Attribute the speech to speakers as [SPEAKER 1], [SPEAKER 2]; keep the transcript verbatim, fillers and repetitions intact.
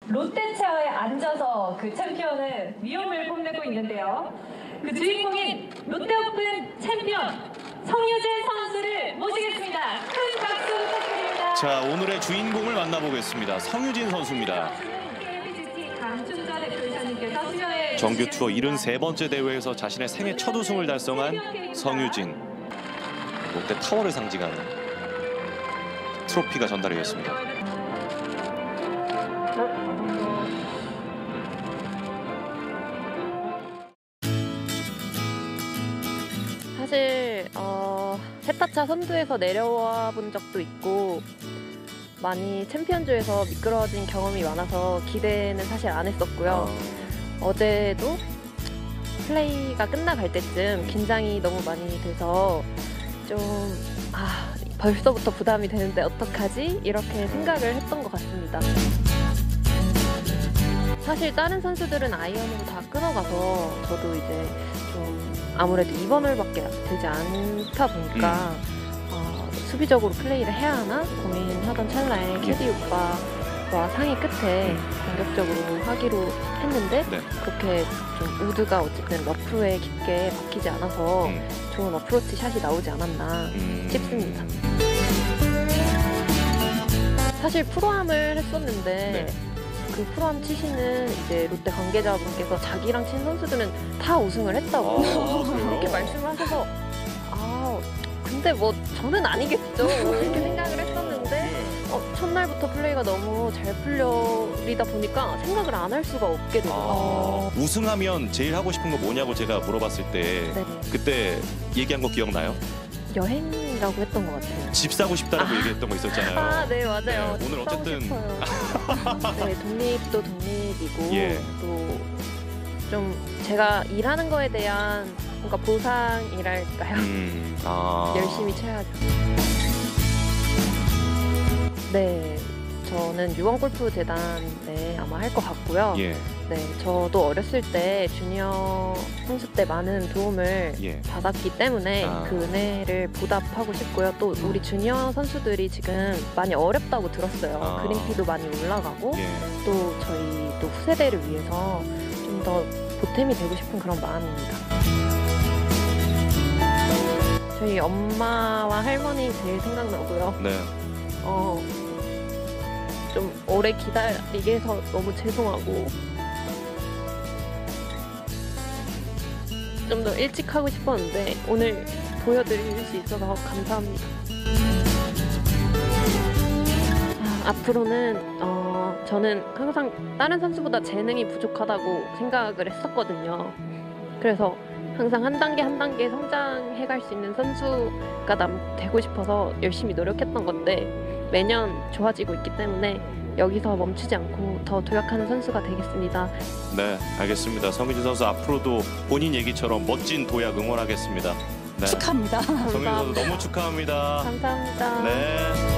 [SPEAKER 1] 롯데체어에 앉아서 그 챔피언은 위험을 뽐내고 있는데요. 그 주인공인 롯데오픈 챔피언 성유진 선수를 모시겠습니다. 큰 박수 부탁드립니다.
[SPEAKER 2] 자, 오늘의 주인공을 만나보겠습니다. 성유진 선수입니다. 정규 투어 칠십삼 번째 대회에서 자신의 생애 첫 우승을 달성한 성유진. 롯데 타워를 상징하는 트로피가 전달이 됐습니다.
[SPEAKER 3] 사실 어, 세타차 선두에서 내려와 본 적도 있고 많이 챔피언조에서 미끄러진 경험이 많아서 기대는 사실 안 했었고요. 어... 어제도 플레이가 끝나갈 때쯤 긴장이 너무 많이 돼서 좀 아, 벌써부터 부담이 되는데 어떡하지? 이렇게 생각을 했던 것 같습니다. 사실 다른 선수들은 아이언으로 다 끊어가서 저도 이제 좀 아무래도 이번 홀밖에 되지 않다 보니까 음. 어, 수비적으로 플레이를 해야 하나 고민하던 찰나에 캐디 오빠와 상의 끝에 음. 공격적으로 하기로 했는데 네. 그렇게 좀 우드가 어쨌든 러프에 깊게 박히지 않아서 음. 좋은 어프로치 샷이 나오지 않았나 음. 싶습니다. 사실 프로암을 했었는데 네. 그 프로암 치시는 이제 롯데 관계자분께서 자기랑 친 선수들은 다 우승을 했다고 아, 이렇게 말씀하셔서 아 근데 뭐 저는 아니겠죠 이렇게 생각을 했었는데 어, 첫날부터 플레이가 너무 잘 풀리다 보니까 생각을 안 할 수가 없게 되더라고요.
[SPEAKER 2] 아, 우승하면 제일 하고 싶은 거 뭐냐고 제가 물어봤을 때 네네. 그때 얘기한 거 기억나요?
[SPEAKER 3] 여행이라고 했던 것 같아요.
[SPEAKER 2] 집 사고 싶다라고
[SPEAKER 3] 아.
[SPEAKER 2] 얘기했던 거 있었잖아요.
[SPEAKER 3] 아, 네, 맞아요.
[SPEAKER 2] 네, 오늘 어쨌든
[SPEAKER 3] 네, 독립도 독립이고
[SPEAKER 2] 예.
[SPEAKER 3] 또 좀 제가 일하는 거에 대한 뭔가 보상이랄까요? 음. 아. 열심히 쳐야죠. 네, 저는 유원골프재단에 아마 할 것 같고요. 예. 네, 저도 어렸을 때 주니어 선수 때 많은 도움을 예. 받았기 때문에 아. 그 은혜를 보답하고 싶고요. 또 우리 주니어 선수들이 지금 많이 어렵다고 들었어요. 아. 그린피도 많이 올라가고 예. 또 저희 또 후세대를 위해서 좀 더 보탬이 되고 싶은 그런 마음입니다. 저희 엄마와 할머니 제일 생각나고요. 네. 어, 좀 오래 기다리게 해서 너무 죄송하고 좀 더 일찍 하고 싶었는데 오늘 보여드릴 수 있어서 감사합니다. 아, 앞으로는 어, 저는 항상 다른 선수보다 재능이 부족하다고 생각을 했었거든요. 그래서 항상 한 단계 한 단계 성장해갈 수 있는 선수가 남, 되고 싶어서 열심히 노력했던 건데 매년 좋아지고 있기 때문에 여기서 멈추지 않고 더 도약하는 선수가 되겠습니다.
[SPEAKER 2] 네, 알겠습니다. 성유진 선수 앞으로도 본인 얘기처럼 멋진 도약 응원하겠습니다. 네.
[SPEAKER 4] 축하합니다.
[SPEAKER 2] 성유진 선수 너무 축하합니다.
[SPEAKER 3] 감사합니다.
[SPEAKER 2] 네.